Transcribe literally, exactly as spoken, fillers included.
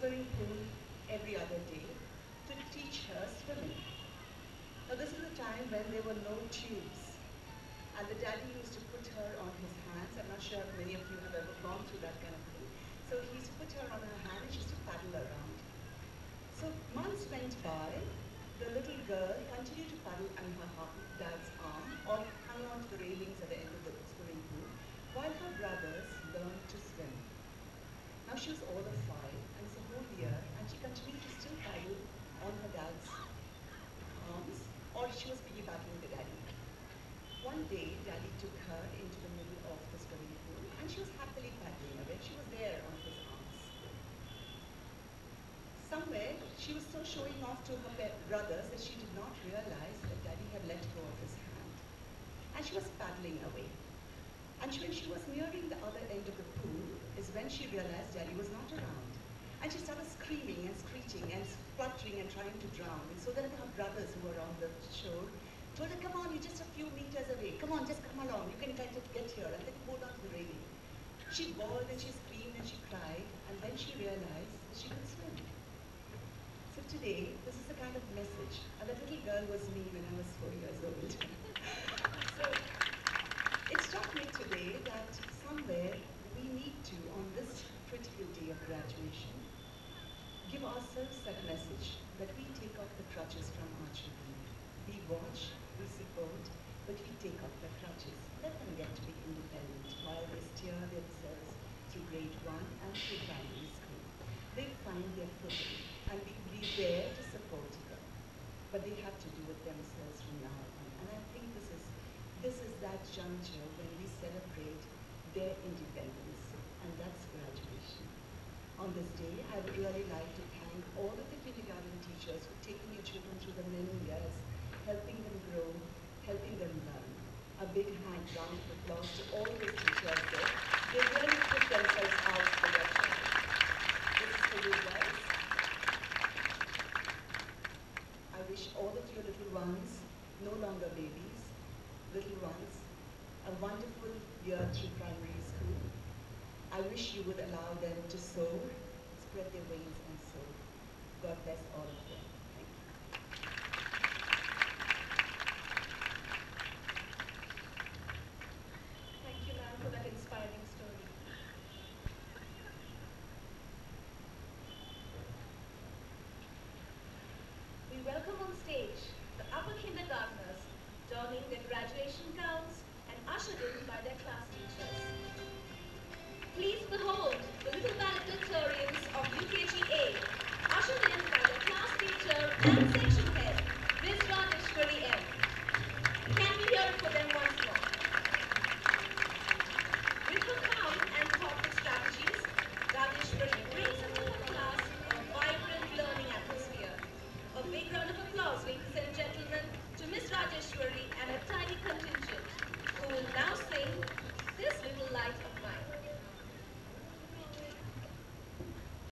swimming pool every other day to teach her swimming. Now this is a time when there were no tubes, and the daddy used to put her on his hands. I'm not sure if many of you have ever gone through that kind of thing. So he used to put her on her hand and she used to paddle around. So months went by, the little girl continued to paddle on her dad's arm or hung on to the railings at the end of the swimming pool while her brothers learned to swim. Now she was all of five, and it's a whole year, and she continued to still paddle on her dad's arms, or she was piggybacking the daddy. One day, daddy took her into the middle of the swimming pool, and she was happily paddling away. She was there on his arms. Somewhere, she was so showing off to her brothers that she did not realize that daddy had let go of his hand. And she was paddling away. And when she was nearing the other end of the pool is when she realized daddy was not around. And she started screaming and screeching and spluttering and trying to drown. And so then her brothers who were on the shore told her, come on, you're just a few meters away. Come on, just come along. You can kind of get here. And then hold on to the railing. She bawled and she screamed and she cried. And then she realized that she could swim. So today, this is the kind of message. And that little girl was me when I was four years old. So it struck me today that somewhere we need to, on this critical day of graduation, give ourselves that message that we take off the crutches from our children. We watch, we support, but we take off the crutches. Let them get to be independent while they steer themselves through grade one and through primary school. They find their footing, and we will be there to support them. But they have to do it themselves from now on. And I think this is This is that juncture when we celebrate their independence, and that's graduation. On this day, I would really like to thank all of the kindergarten teachers for taking your children through the many years, helping them grow, helping them learn. A big hand round of applause to all the teachers there. They really put themselves out for their children. This is for you guys. I wish all of your little ones, no longer babies, little ones, a wonderful year through primary school. I wish you would allow them to soar, spread their wings and soar. God bless all of them. Thank you. Thank you, ma'am, for that inspiring story. We welcome on stage the upper kindergartners donning their graduation gowns and ushered in by their class teachers. Please behold the little valedictorians of U K G A, ushered in by their class teacher and section head, Miz Rajeshwari M. Can we hear it for them once more? With her calm and thoughtful strategies, Rajeshwari brings into her class a vibrant learning atmosphere. A big round of applause, ladies and gentlemen, to Miz Rajeshwari